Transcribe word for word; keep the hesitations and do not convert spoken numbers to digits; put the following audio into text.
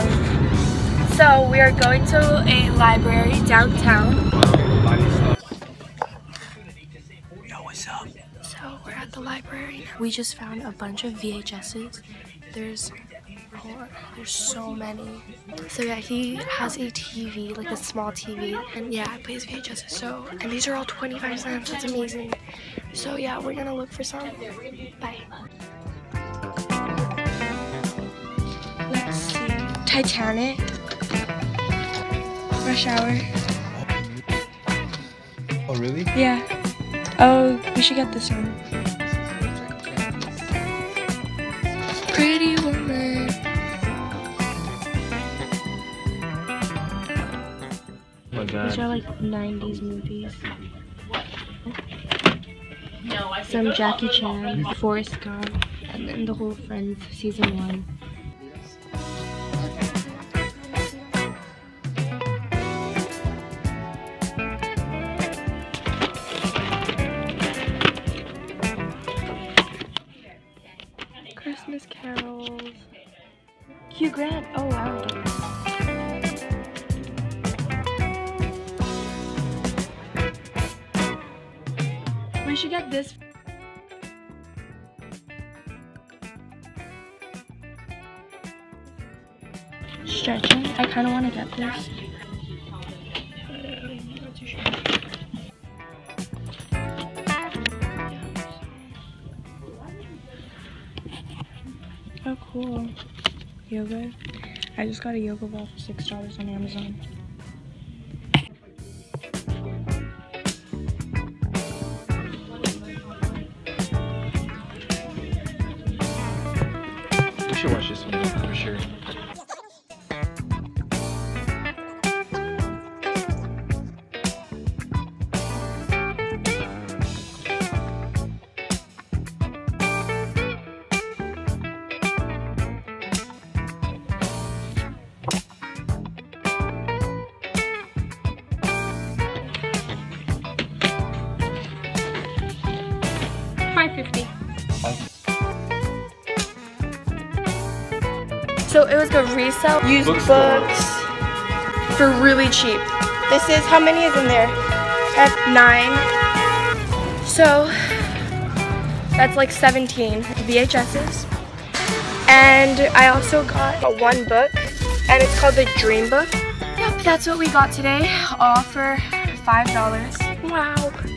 So we are going to a library downtown. Yo, what's up? So we're at the library. We just found a bunch of V H S's. There's oh, there's so many. So yeah, he has a T V, like a small T V, and yeah, it plays V H S's. So and these are all twenty-five cents. That's amazing. So yeah, we're gonna look for some. Bye. Let's see. Titanic. Rush Hour. Oh really? Yeah. Oh, we should get this one. Pretty Woman. Oh my God. These are like nineties movies. Some Jackie Chan, Forrest Gump, and then the whole Friends season one. Christmas carols. Hugh Grant. Oh wow. We should get this. Stretching. I kind of want to get this. Not too sure. Oh cool. Yoga. I just got a yoga ball for six dollars on Amazon. We should watch this one for sure. five fifty. So it was a resale used Bookstore. books for really cheap. This is, how many is in there? I have nine. So that's like seventeen V H S's. And I also got a one book, and it's called the Dream Book. Yep, that's what we got today, all for five dollars. Wow.